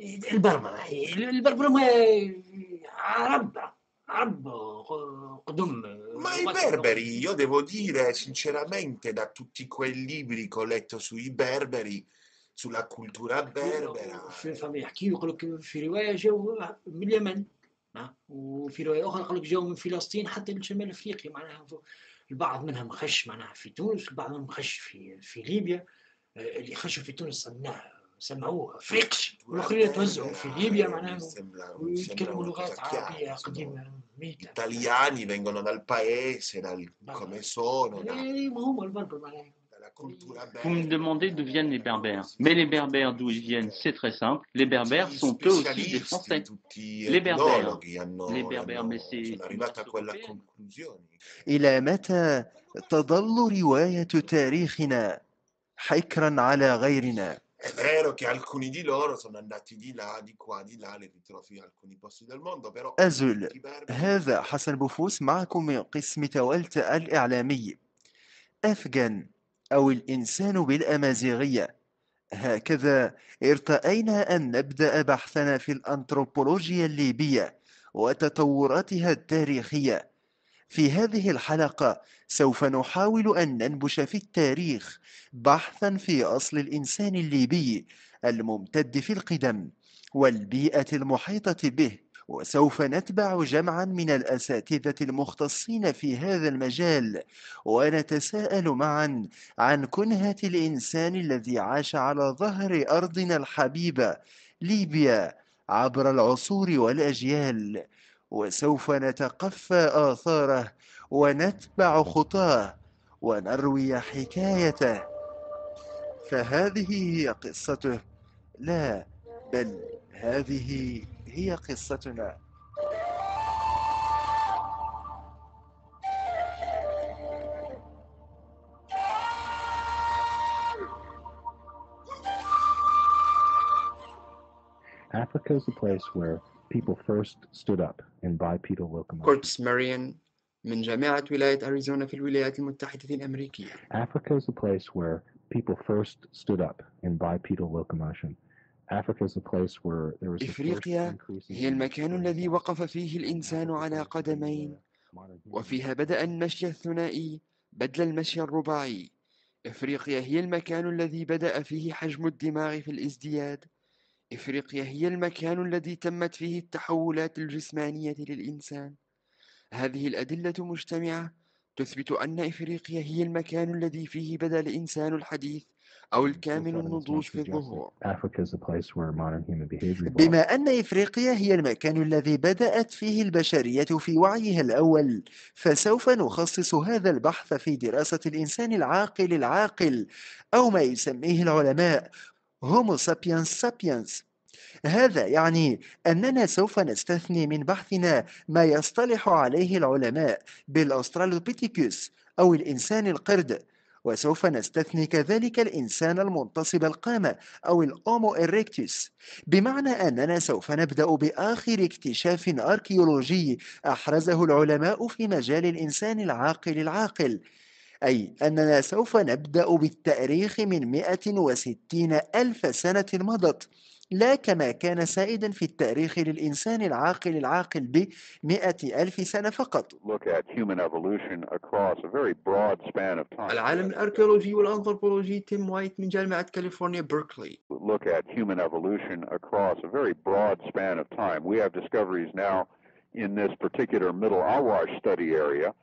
البربر البربر هم عرب قدم Ma i لغتهم لغة. berberi, io devo dire sinceramente, da tutti quei libri che ho letto sui berberi, sulla cultura berbera, يحكي يقول لك في رواية جاوا من اليمن، وفي رواية أخرى قال لك جاوا من فلسطين حتى لشمال أفريقيا، معناها البعض منهم خش معناها في تونس، البعض منهم خش في ليبيا. اللي خشوا في تونس سمعوه فريقش، cultura والآخرين توزعوا في berbera ليبيا mi معناها sembra, mi sembra ويتكلموا una cosa لغات chiara, عربية sono قديمة ميتة. italiani, vengono dal paese, بربر come sono, ما هم البربر معناها. dalla cultura Vous me berbera. demandez d'où viennent les Loro Berbères. si Mais les sono Berbères, d'où ils viennent, stabiliti, c'est très simple. Les Berbères tutti sont eux aussi des specialisti, Français. tutti Les Berbères, etnologhi les Berbères, mais c'est sono une arrivati a race quella européenne. conclusione. إلى متى تظل رواية تاريخنا حكرا على غيرنا؟ È vero che alcuni di loro sono andati di là, di qua, di là, li ritrovi in alcuni posti del mondo, però أزل. tutti i berberi هذا حسن بوفوس معكم من قسم تولت الإعلامي. أفغان أو الإنسان بالأمازيغية، هكذا ارتأينا أن نبدأ بحثنا في الأنثروبولوجيا الليبية وتطوراتها التاريخية. في هذه الحلقة سوف نحاول أن ننبش في التاريخ بحثا في أصل الإنسان الليبي الممتد في القدم والبيئة المحيطة به، وسوف نتبع جمعا من الأساتذة المختصين في هذا المجال ونتساءل معا عن كنهة الإنسان الذي عاش على ظهر أرضنا الحبيبة ليبيا عبر العصور والأجيال، وسوف نتقفى آثاره ونتبع خطاه ونروي حكايته. فهذه هي قصته، لا بل هذه هي قصتنا. Africa is a place where people first stood up in bipedal locomotion. كورتس ماريان من جامعة ولاية أريزونا في الولايات المتحدة الأمريكية. Africa is a place where people first stood up in bipedal locomotion. Africa is a place where there was the first إفريقيا increase in هي المكان الذي وقف فيه الإنسان على قدمين، وفيها بدأ المشي الثنائي بدل المشي الرباعي. إفريقيا هي المكان الذي بدأ فيه حجم الدماغ في الازدياد. إفريقيا هي المكان الذي تمت فيه التحولات الجسمانية للإنسان. هذه الأدلة مجتمعة تثبت أن إفريقيا هي المكان الذي فيه بدأ الإنسان الحديث أو الكامل النضوج في الظهور. Africa is a place where modern human behavior evolved. بما أن إفريقيا هي المكان الذي بدأت فيه البشرية في وعيها الأول، فسوف نخصص هذا البحث في دراسة الإنسان العاقل أو ما يسميه العلماء هومو سابينس سابينس. هذا يعني أننا سوف نستثني من بحثنا ما يصطلح عليه العلماء بالأسترالوبيتيكوس أو الإنسان القرد، وسوف نستثني كذلك الإنسان المنتصب القامة أو الأومو إريكتوس، بمعنى أننا سوف نبدأ بآخر اكتشاف أركيولوجي أحرزه العلماء في مجال الإنسان العاقل، أي أننا سوف نبدأ بالتاريخ من 160 ألف سنة مضت، لا كما كان سائدا في التاريخ للإنسان العاقل ب100,000 سنة فقط. العالم الأركيولوجي والأنثروبولوجي تيم وايت من جامعة كاليفورنيا بيركلي. Look at human evolution across a very broad span of time. We have discoveries now in this particular Middle Awash study area.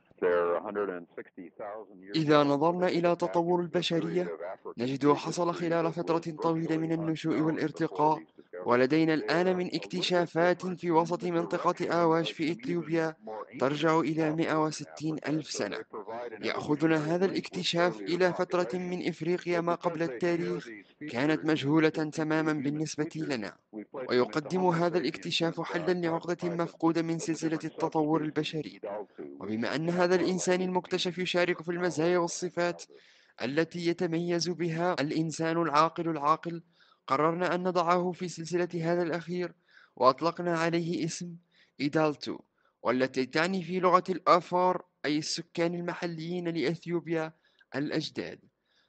إذا نظرنا إلى تطور البشرية نجده حصل خلال فترة طويلة من النشوء والارتقاء، ولدينا الآن من اكتشافات في وسط منطقة آواش في إثيوبيا ترجع إلى 160 ألف سنة. يأخذنا هذا الاكتشاف إلى فترة من إفريقيا ما قبل التاريخ كانت مجهولة تماما بالنسبة لنا، ويقدم هذا الاكتشاف حلا لعقدة مفقودة من سلسلة التطور البشري. وبما أن هذا الإنسان المكتشف يشارك في المزايا والصفات التي يتميز بها الإنسان العاقل، قررنا أن نضعه في سلسلة هذا الأخير، وأطلقنا عليه اسم إيدالتو، والتي تعني في لغة الآفار أي السكان المحليين لأثيوبيا الأجداد.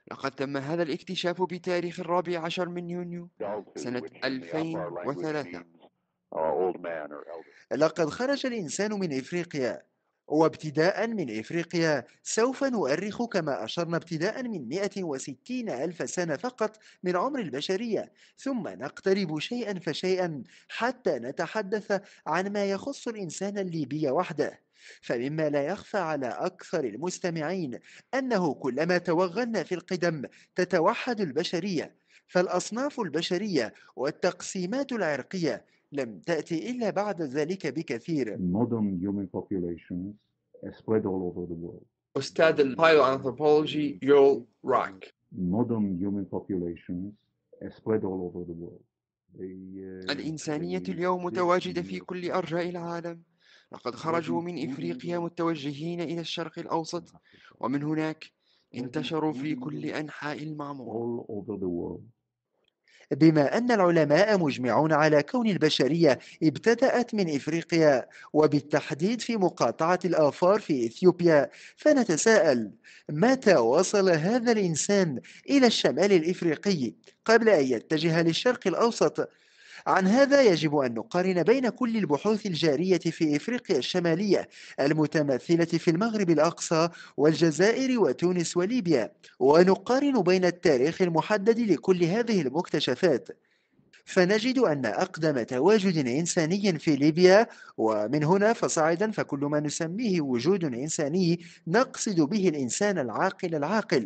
لقد تم هذا الاكتشاف بتاريخ 14 من يونيو سنة which in the Afar language 2003. means old man or elder. لقد خرج الإنسان من إفريقيا، وابتداء من إفريقيا سوف نؤرخ كما أشرنا ابتداء من 160 ألف سنة فقط من عمر البشرية، ثم نقترب شيئا فشيئا حتى نتحدث عن ما يخص الإنسان الليبي وحده. فمما لا يخفى على أكثر المستمعين أنه كلما توغلنا في القدم تتوحد البشرية، فالأصناف البشرية والتقسيمات العرقية لم تأتي إلا بعد ذلك بكثير. Modern human populations spread all over the world. أستاذ البايوأنثروبولوجي يول راك. Modern human populations spread all over the world. الإنسانية اليوم متواجدة في كل أرجاء العالم. لقد خرجوا من إفريقيا متوجهين إلى الشرق الأوسط، ومن هناك انتشروا في كل أنحاء المعمورة. all over the world. بما أن العلماء مجمعون على كون البشرية ابتدأت من إفريقيا، وبالتحديد في مقاطعة الآفار في إثيوبيا، فنتساءل: متى وصل هذا الإنسان إلى الشمال الإفريقي قبل أن يتجه للشرق الأوسط؟ عن هذا يجب أن نقارن بين كل البحوث الجارية في إفريقيا الشمالية المتمثلة في المغرب الأقصى والجزائر وتونس وليبيا، ونقارن بين التاريخ المحدد لكل هذه المكتشفات، فنجد أن أقدم تواجد إنساني في ليبيا، ومن هنا فصاعدا فكل ما نسميه وجود إنساني نقصد به الإنسان العاقل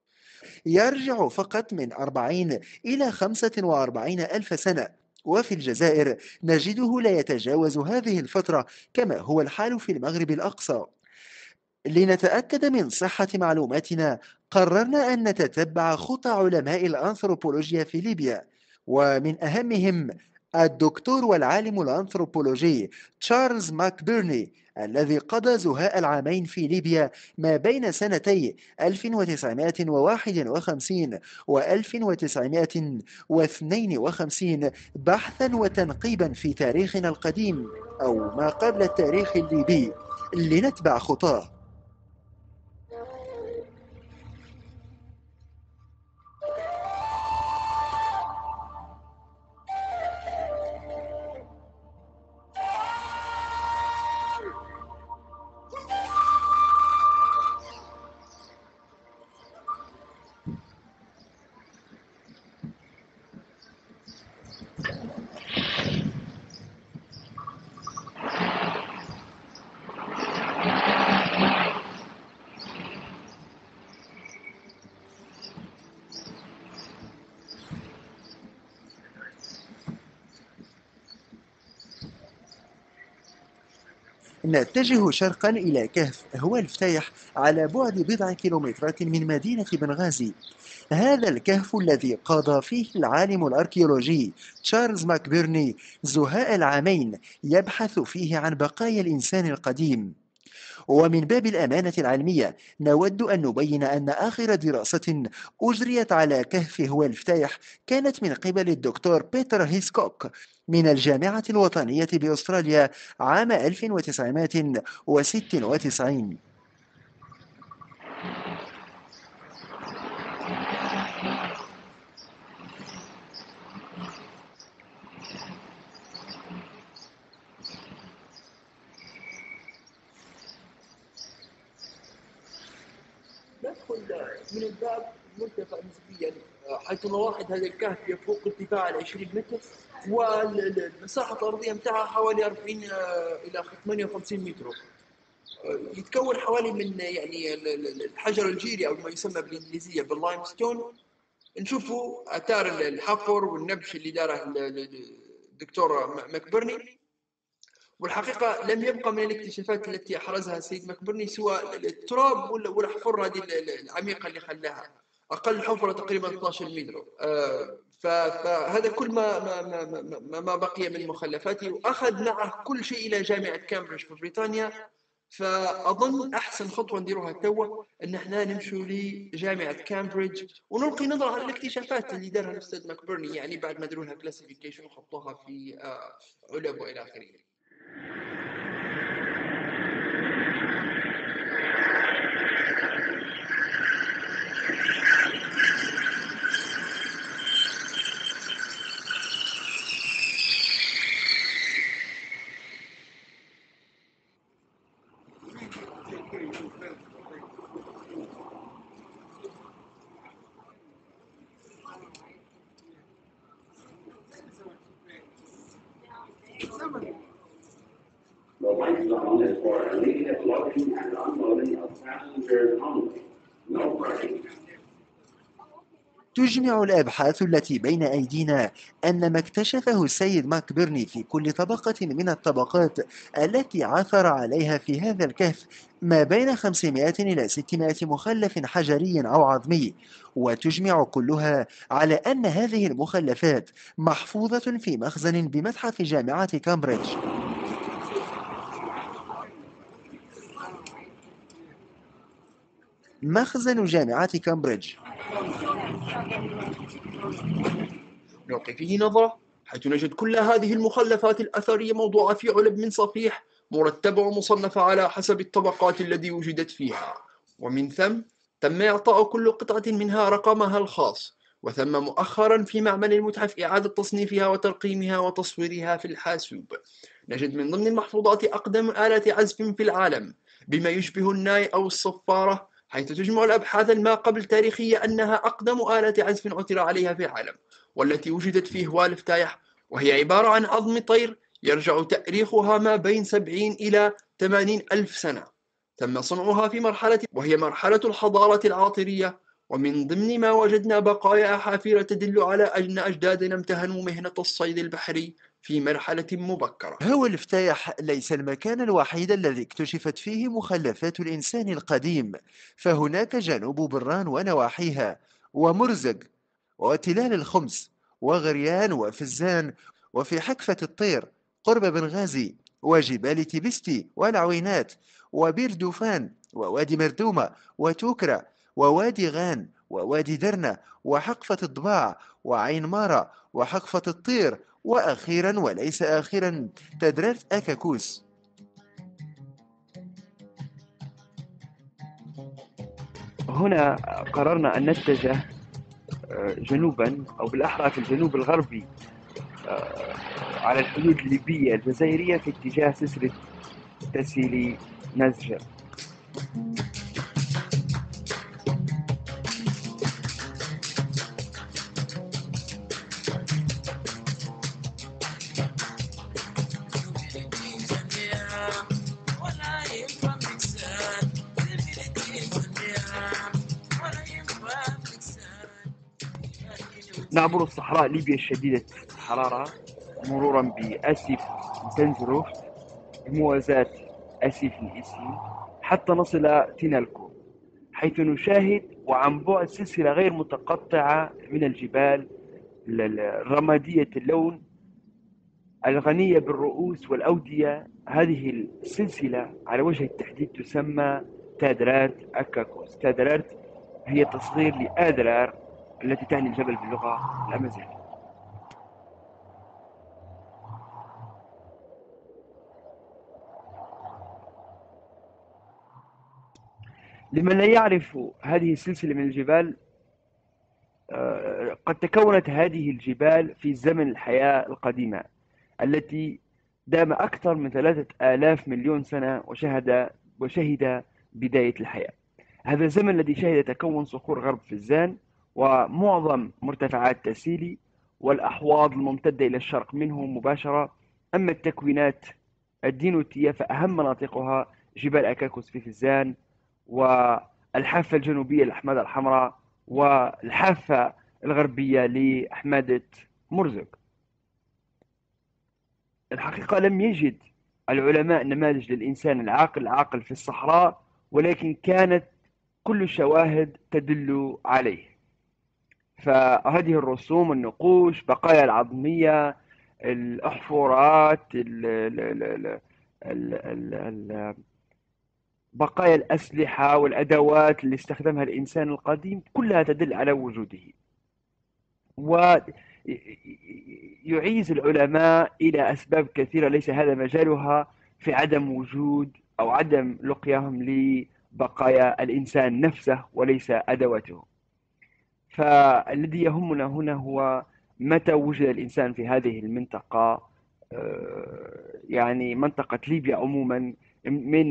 يرجع فقط من 40 إلى 45 ألف سنة. وفي الجزائر نجده لا يتجاوز هذه الفترة، كما هو الحال في المغرب الأقصى. لنتأكد من صحة معلوماتنا قررنا أن نتتبع خطى علماء الأنثروبولوجيا في ليبيا، ومن أهمهم الدكتور والعالم الأنثروبولوجي تشارلز ماكبيرني، الذي قضى زهاء العامين في ليبيا ما بين سنتي 1951 و 1952 بحثا وتنقيبا في تاريخنا القديم، أو ما قبل التاريخ الليبي، لنتبع خطاه. نتجه شرقا إلى كهف هو الفتيح على بعد بضع كيلومترات من مدينة بنغازي. هذا الكهف الذي قضى فيه العالم الأركيولوجي تشارلز ماكبيرني زهاء العامين يبحث فيه عن بقايا الإنسان القديم. ومن باب الأمانة العلمية نود أن نبين أن آخر دراسة أجريت على كهف هو الفتيح كانت من قبل الدكتور بيتر هيسكوك من الجامعة الوطنية بأستراليا عام 1996. ندخل من الباب مرتفع نسبيا، حيث مواحد هذا الكهف يفوق ارتفاع 20 متر، والمساحة الأرضية متاعها حوالي 40 إلى 58 متر. يتكون حوالي من يعني الحجر الجيري أو ما يسمى بالإنجليزية باللايمستون. نشوفوا آثار الحفر والنبش اللي داره الدكتور ماكبرني. والحقيقة لم يبقى من الاكتشافات التي أحرزها السيد ماكبرني سوى التراب والحفر هذه العميقة اللي خلاها، أقل حفرة تقريبا 12 متر. فهذا كل ما بقي من مخلفاته، وأخذ معه كل شيء إلى جامعة كامبريدج في بريطانيا. فأظن أحسن خطوة نديروها توا أن احنا نمشوا لجامعة كامبريدج ونلقي نظرة على الاكتشافات اللي دارها الأستاذ ماكبرني، يعني بعد ما داروا لها كلاسيفيكيشن وحطوها في علب وإلى آخره. The white zone is for immediate loading and unloading of passengers only. No parking. تجمع الأبحاث التي بين أيدينا أن ما اكتشفه السيد ماكبرني في كل طبقة من الطبقات التي عثر عليها في هذا الكهف ما بين 500 إلى 600 مخلف حجري أو عظمي، وتجمع كلها على أن هذه المخلفات محفوظة في مخزن بمتحف جامعة كامبريدج. مخزن جامعة كامبريدج نلقي فيه نظرة حيث نجد كل هذه المخلفات الأثرية موضوعة في علب من صفيح مرتبة ومصنفة على حسب الطبقات التي وجدت فيها، ومن ثم تم إعطاء كل قطعة منها رقمها الخاص، وثم مؤخرا في معمل المتحف إعادة تصنيفها وترقيمها وتصويرها في الحاسوب. نجد من ضمن المحفوظات أقدم آلة عزف في العالم بما يشبه الناي أو الصفارة، حيث تجمع الأبحاث ما قبل تاريخية أنها أقدم آلة عزف عثر عليها في العالم، والتي وجدت في هوالف تايح، وهي عبارة عن عظم طير يرجع تاريخها ما بين 70 إلى 80 ألف سنة. تم صنعها في مرحلة الحضارة العاطرية، ومن ضمن ما وجدنا بقايا حافرة تدل على أن أجدادنا امتهنوا مهنة الصيد البحري في مرحلة مبكرة. هوالف تايح ليس المكان الوحيد الذي اكتشفت فيه مخلفات الإنسان القديم، فهناك جنوب بران ونواحيها، ومرزق، وتلال الخمس، وغريان وفزان، وفي حكفة الطير قرب بنغازي، وجبال تبستي والعوينات، وبير دوفان، ووادي مردومة، وتوكرا، ووادي غان، ووادي درنة، وحقفة الضباع، وعين مارا، وحقفة الطير، وأخيرا وليس آخرا تدرات أكاكوس. هنا قررنا أن نتجه جنوبا أو بالأحرى في الجنوب الغربي على الحدود الليبية الجزائرية في اتجاه سلسلة تسيلي نزجة. نعبر الصحراء ليبيا الشديدة الحرارة مرورا بأسيف تنزروفت بموازاة أسيف الإيسي حتى نصل تينالكو، حيث نشاهد وعن بعد سلسلة غير متقطعة من الجبال الرمادية اللون الغنية بالرؤوس والأودية. هذه السلسلة على وجه التحديد تسمى تادرات أكاكوس. تادرات هي تصغير لآدرار التي تعني الجبل باللغة الأمازيغية. لمن لا يعرف هذه السلسلة من الجبال، قد تكونت هذه الجبال في زمن الحياة القديمة التي دام أكثر من 3000 مليون سنة وشهد بداية الحياة. هذا الزمن الذي شهد تكون صخور غرب فزان ومعظم مرتفعات تسيلي والأحواض الممتدة إلى الشرق منه مباشرة. أما التكوينات الدينوتية فأهم مناطقها جبال أكاكوس في فزان، والحافة الجنوبية للأحماض الحمراء، والحافة الغربية لأحماضة مرزق. الحقيقة لم يجد العلماء نماذج للإنسان العاقل في الصحراء، ولكن كانت كل الشواهد تدل عليه. فهذه الرسوم، النقوش، بقايا العظمية، الأحفورات، بقايا الأسلحة والأدوات اللي استخدمها الإنسان القديم كلها تدل على وجوده. ويعيز العلماء إلى أسباب كثيرة ليس هذا مجالها في عدم وجود أو عدم لقياهم لبقايا الإنسان نفسه وليس أدواته. فالذي يهمنا هنا هو متى وجد الإنسان في هذه المنطقة، يعني منطقة ليبيا عموما، من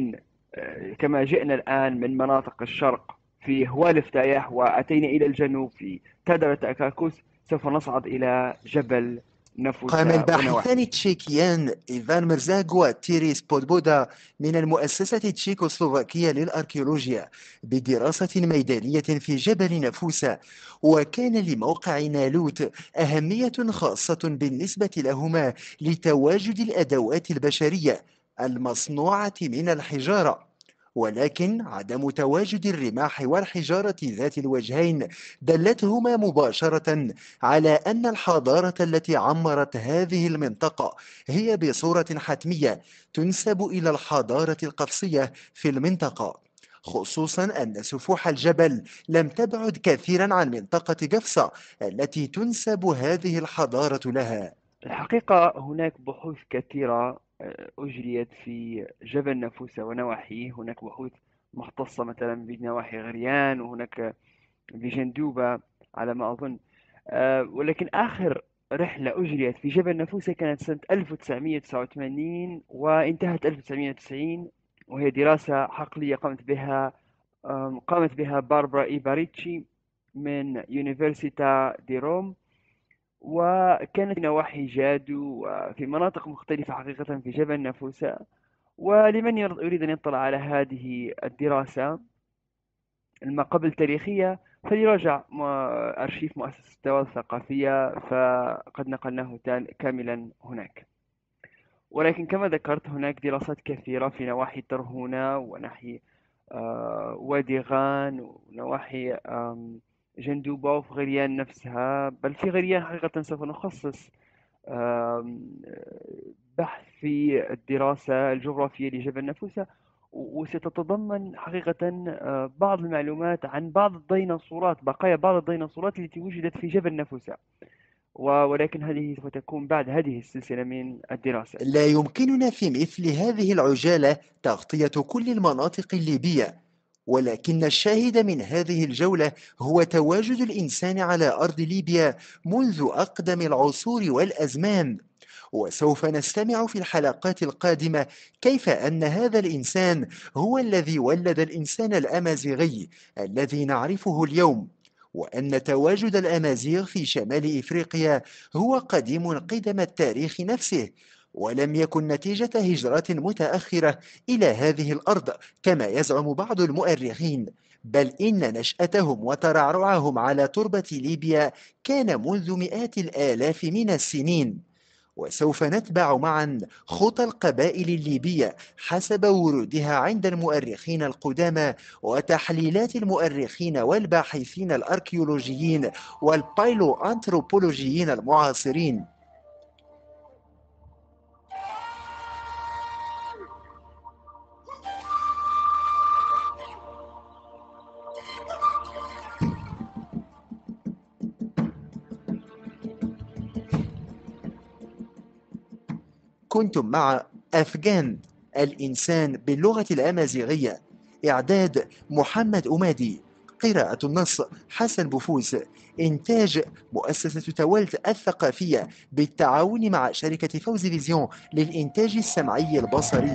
كما جئنا الآن من مناطق الشرق في هوالفتايح وأتينا إلى الجنوب في تادرة أكاكوس، سوف نصعد إلى جبل قام نفوسا ونواحي. الباحثان التشيكيان إيفان ميرزاغ وتيري سبودبودا من المؤسسة التشيكوسلوفاكية للأركيولوجيا بدراسة ميدانية في جبل نفوسا، وكان لموقع نالوت أهمية خاصة بالنسبة لهما لتواجد الأدوات البشرية المصنوعة من الحجارة، ولكن عدم تواجد الرماح والحجارة ذات الوجهين دلتهما مباشرة على أن الحضارة التي عمرت هذه المنطقة هي بصورة حتمية تنسب إلى الحضارة القبسية في المنطقة، خصوصا أن سفوح الجبل لم تبعد كثيرا عن منطقة قفصة التي تنسب هذه الحضارة لها. الحقيقة هناك بحوث كثيرة أجريت في جبل نفوسا ونواحيه. هناك بحوث مختصة مثلا بنواحي غريان، وهناك بجندوبة على ما أظن. ولكن آخر رحلة أجريت في جبل نفوسا كانت سنة 1989 وانتهت 1990، وهي دراسة حقلية قامت بها باربرا إيباريتشي من يونيفرسيتا دي روم، وكانت في نواحي جادو وفي مناطق مختلفة حقيقة في جبل نفوسا. ولمن يريد أن يطلع على هذه الدراسة ما قبل تاريخية فليراجع أرشيف مؤسسة التواصل الثقافية، فقد نقلناه كاملا هناك. ولكن كما ذكرت هناك دراسات كثيرة في نواحي ترهونة وناحي وادي غان ونواحي جندوبة وفي غريان نفسها. بل في غريان حقيقة سوف نخصص بحث في الدراسة الجغرافية لجبل نفوسا، وستتضمن حقيقة بعض المعلومات عن بعض الديناصورات، بقايا بعض الديناصورات التي وجدت في جبل نفوسا، ولكن هذه سوف تكون بعد هذه السلسلة من الدراسة. لا يمكننا في مثل هذه العجالة تغطية كل المناطق الليبية، ولكن الشاهد من هذه الجولة هو تواجد الإنسان على أرض ليبيا منذ أقدم العصور والأزمان، وسوف نستمع في الحلقات القادمة كيف أن هذا الإنسان هو الذي ولد الإنسان الأمازيغي الذي نعرفه اليوم، وأن تواجد الأمازيغ في شمال إفريقيا هو قديم قدم التاريخ نفسه، ولم يكن نتيجة هجرات متأخرة إلى هذه الأرض كما يزعم بعض المؤرخين، بل إن نشأتهم وترعرعهم على تربة ليبيا كان منذ مئات الآلاف من السنين. وسوف نتبع معا خطى القبائل الليبية حسب ورودها عند المؤرخين القدامى وتحليلات المؤرخين والباحثين الأركيولوجيين والبايلو أنثروبولوجيين المعاصرين. كنتم مع أفغان الإنسان باللغة الأمازيغية، إعداد محمد أمادي، قراءة النص حسن بوفوس، إنتاج مؤسسة توالت الثقافية بالتعاون مع شركة فوزي فيزيون للإنتاج السمعي البصري.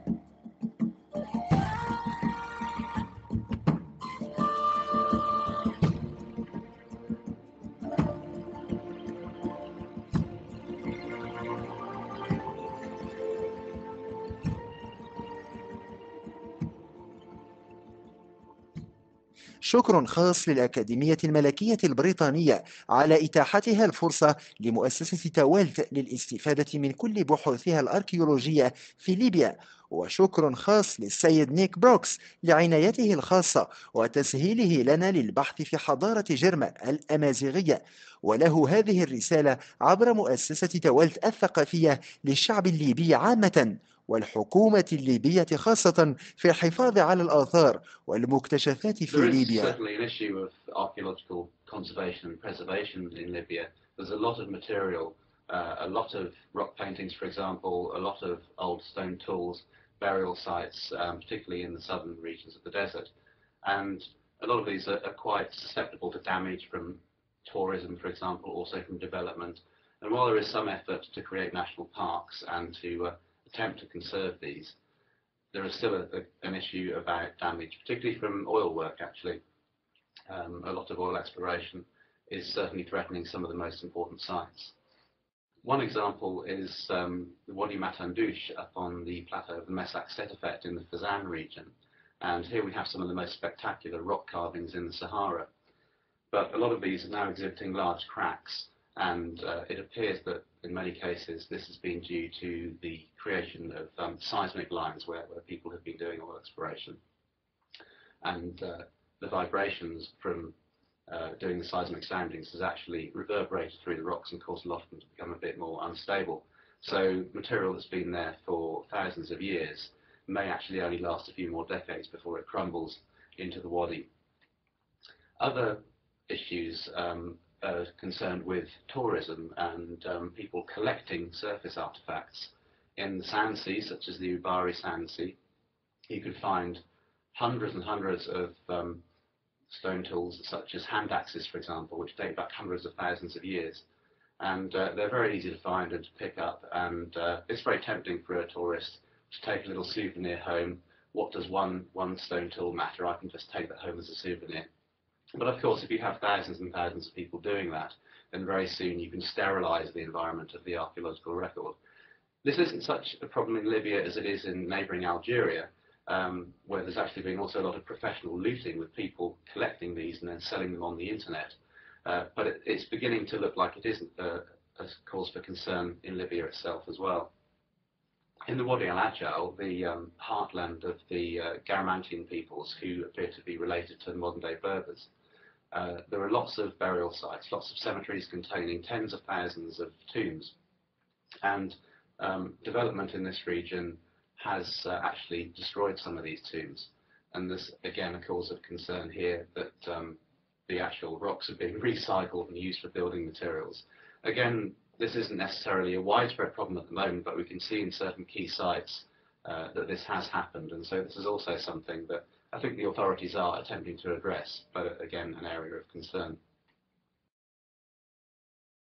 شكر خاص للأكاديمية الملكية البريطانية على إتاحتها الفرصة لمؤسسة توالت للاستفادة من كل بحوثها الأركيولوجية في ليبيا، وشكر خاص للسيد نيك بروكس لعنايته الخاصة وتسهيله لنا للبحث في حضارة جرما الأمازيغية، وله هذه الرسالة عبر مؤسسة توالت الثقافية للشعب الليبي عامة والحكومة الليبية خاصة في الحفاظ على الآثار والمكتشفات في ليبيا. Certainly an issue of archaeological conservation and preservation in Libya. There's a lot of material, a lot of rock paintings, for example, a lot of old stone tools, burial sites, particularly in the southern regions of the desert. And a lot of these are quite susceptible to damage from tourism, for example, also from development. And while there is some effort to create national parks and to attempt to conserve these, there is still an issue about damage, particularly from oil work actually. A lot of oil exploration is certainly threatening some of the most important sites. One example is the Wadi Matandouche up on the plateau of the Messac Setefet in the Fezzan region. And here we have some of the most spectacular rock carvings in the Sahara. But a lot of these are now exhibiting large cracks, and it appears that in many cases this has been due to the creation of seismic lines where people have been doing oil exploration. And the vibrations from doing the seismic soundings has actually reverberated through the rocks and caused a lot of them to become a bit more unstable. So material that's been there for thousands of years may actually only last a few more decades before it crumbles into the wadi. Other issues are concerned with tourism and people collecting surface artifacts. In the sand sea, such as the Ubari sand sea, you could find hundreds and hundreds of stone tools, such as hand axes, for example, which date back hundreds of thousands of years. And they're very easy to find and to pick up, and it's very tempting for a tourist to take a little souvenir home. What does one stone tool matter? I can just take that home as a souvenir. But of course, if you have thousands and thousands of people doing that, then very soon you can sterilize the environment of the archaeological record. This isn't such a problem in Libya as it is in neighboring Algeria, where there's actually been also a lot of professional looting with people collecting these and then selling them on the internet. But it's beginning to look like it isn't a cause for concern in Libya itself as well. In the Wadi al-Ajal, the heartland of the Garamantian peoples, who appear to be related to modern-day Berbers, there are lots of burial sites, lots of cemeteries containing tens of thousands of tombs. And development in this region has actually destroyed some of these tombs. And there's, again, a cause of concern here that the actual rocks are being recycled and used for building materials. Again, this isn't necessarily a widespread problem at the moment, but we can see in certain key sites that this has happened. And so this is also something that I think the authorities are attempting to address, but again, an area of concern.